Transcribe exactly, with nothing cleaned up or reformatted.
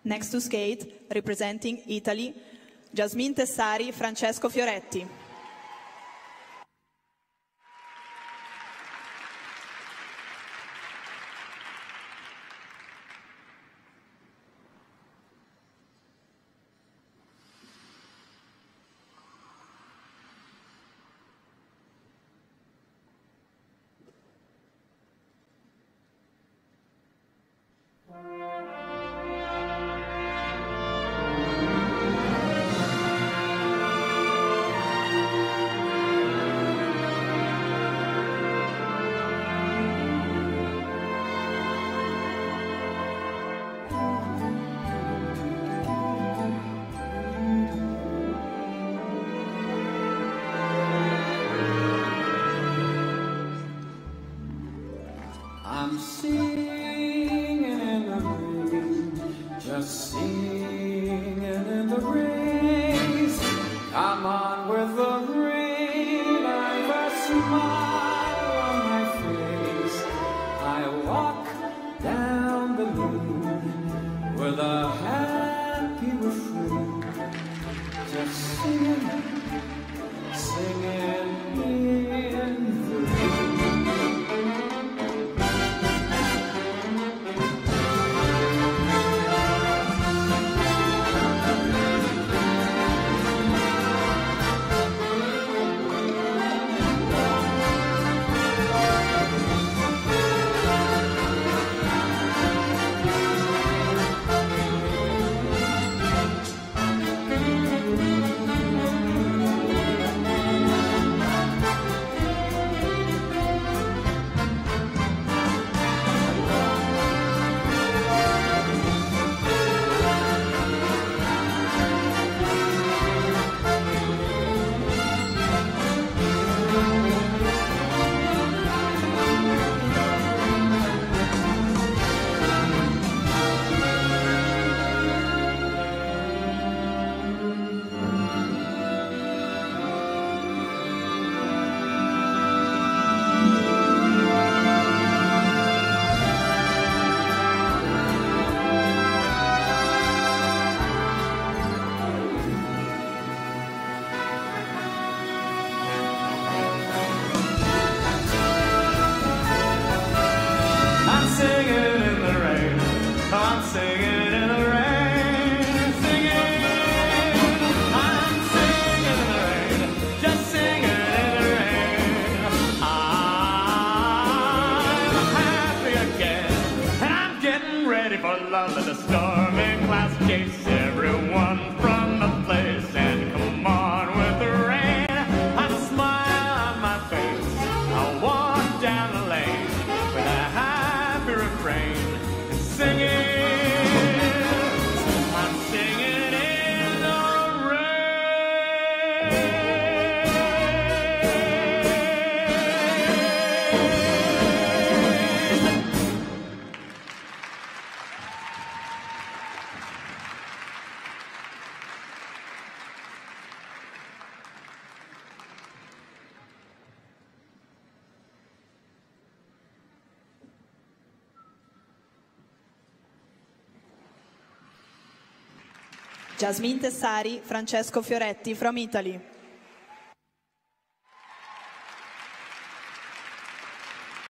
Next to skate, representing Italy, Jasmine Tessari, Francesco Fioretti. I'm singing in the rain, just singing in the rain. Come on with the rain, I've a smile on my face. I walk down the lane with a happy refrain, just singing, singing in the rain. I'm singing in the rain, singing, I'm singing in the rain, just singing in the rain. I'm happy again, and I'm getting ready for love. The stormy clouds chase everyone from the place, and come on with the rain. I smile on my face, I walk down the lane with a happy refrain, and singing. Jasmine Tessari, Francesco Fioretti from Italy.